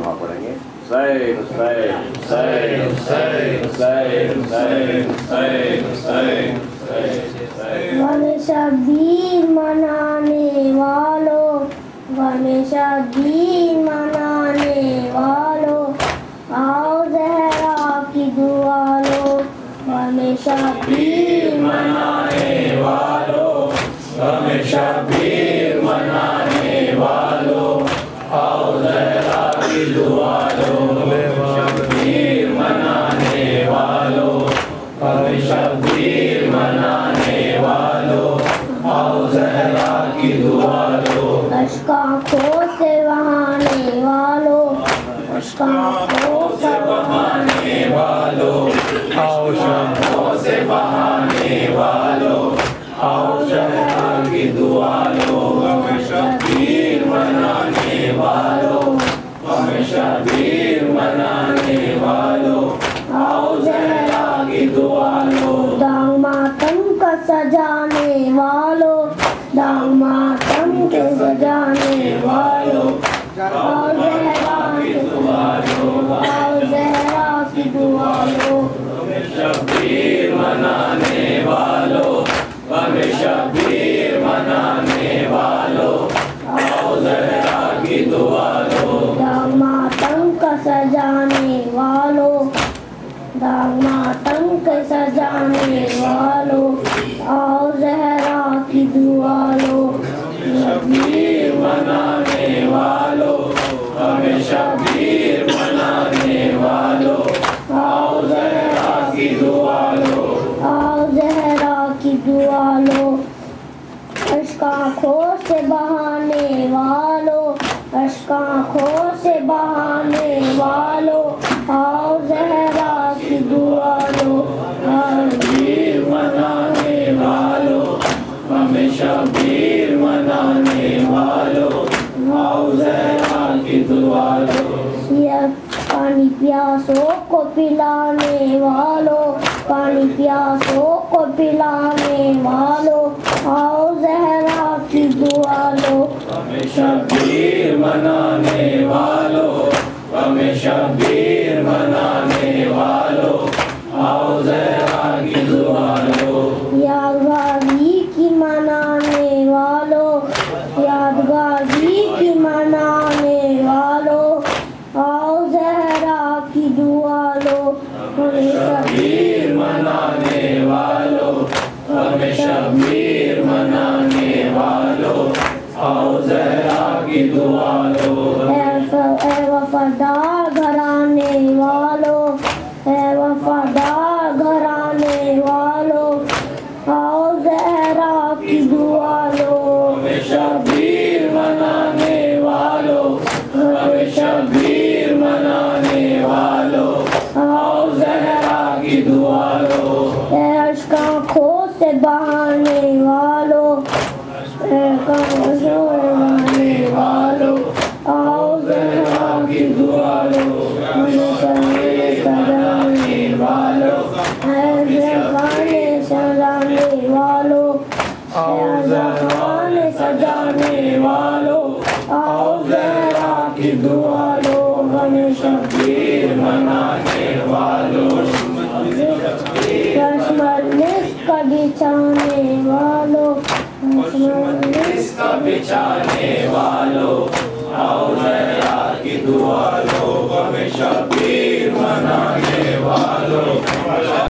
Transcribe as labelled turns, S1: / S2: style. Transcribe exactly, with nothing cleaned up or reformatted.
S1: دعا پڑھیں گے. حسین حسین حسین حسین حسین حسین حسین حسین حسین.
S2: غم شبیر منانے والوں، غم شبیر منانے والوں، آؤ زہرا کی دعا لو. غم شبیر
S1: منانے والوں، غم شبیر منانے والوں، آؤ زہرا کی دعا لو. شبیر منانے والوں، غم شبیر منانے والوں، آؤ زہرا کی دعا لو.
S2: اشک آنکھوں سے بہانے والوں، اشک آنکھوں سے
S1: بہانے والوں، آؤ شبوں سے بہانے والوں، آؤ زہرا کی دعا لو. غم شبیر منانے والوں، غم شبیر منانے والوں، آؤ زہرا کی دعا لو.
S2: داغ ماتم کا سجانے والوں، داغ ماتم کے سجانے والوں، آؤ زہرا کی دعا لو. آؤ زہرا کی دعا لو.
S1: شبیر منانے والوں، غم شبیر منانے والوں، آؤ زہرا کی دعا لو.
S2: داغ ماتم کا سجانے والوں، داغ ماتم کے سجانے والوں، آؤ زہرا کی دعا لو.
S1: شبیر منانے والوں، غم شبیر منانے والوں، آؤ زہرا کی دعا لو.
S2: آؤ زہرا کی دعا لو. اشک آنکھوں سے بہانے والوں، اشک آنکھوں سے بہانے والوں، آؤ زہرا کی دعا لو.
S1: شبیر منانے والوں، غم شبیر منانے والوں، آؤ زہرا کی دعا لو.
S2: یہ پانی پیاسوں کو پلانے والوں، پانی پیاسوں کو پلانے والوں، آؤ زہرا کی دعا لو.
S1: غم شبیر منانے والوں، غم شبیر منانے والوں، آؤ زہرا کی دعا لو.
S2: یادگاری کی منانے والوں، یادگاری کی منانے والوں، آؤ زہرا کی دعا لو.
S1: شبیر منانے والوں، غم شبیر منانے والوں، آؤ زہرا کی دعا لو.
S2: اے وفادار گھرانے والوں، اے وفادار گھرانے والوں، آؤ زہرا کی دعا لو.
S1: شبیر منانے والوں، غم شبیر منانے والوں، آؤ زہرا کی دعا لو.
S2: اے اشک آنکھوں سے بہانے والوں، اے آنکھوں سے بہانے والوں، آؤ زہرا کی دعا لو.
S1: شبیر منانے والوں،
S2: اے زبان سجانے والوں،
S1: آؤ زہرا سجانے والوں، آؤ زہرا کی دعا لو. غم شبیر منانے والوں،
S2: رس مجلس کا بچھانے والوں، رس مجلس
S1: کا بچھانے والوں، آؤ زہرا کی دعا لو. غم شبیر منانے والوں.